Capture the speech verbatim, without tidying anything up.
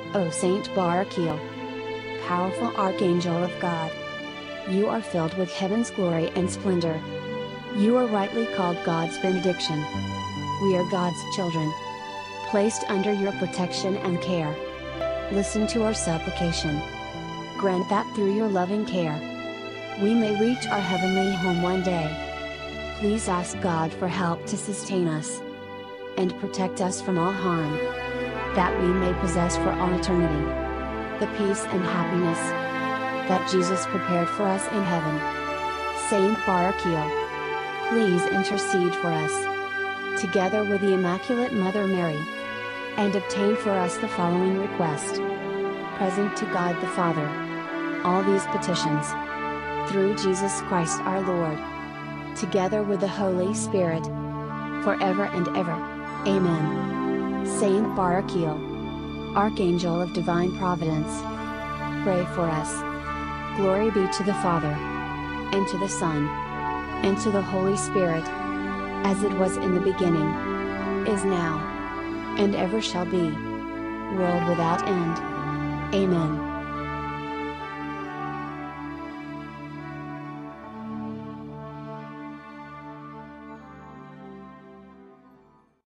O Saint Barachiel, powerful Archangel of God, you are filled with heaven's glory and splendor. You are rightly called God's benediction. We are God's children, placed under your protection and care. Listen to our supplication. Grant that through your loving care, we may reach our heavenly home one day. Please ask God for help to sustain us and protect us from all harm, that we may possess for all eternity the peace and happiness that Jesus prepared for us in heaven. Saint Barachiel, please intercede for us, together with the Immaculate Mother Mary, and obtain for us the following request. Present to God the Father all these petitions, through Jesus Christ our Lord, together with the Holy Spirit, forever and ever. Amen. Saint Barachiel, Archangel of Divine Providence, pray for us. Glory be to the Father, and to the Son, and to the Holy Spirit, as it was in the beginning, is now, and ever shall be, world without end. Amen.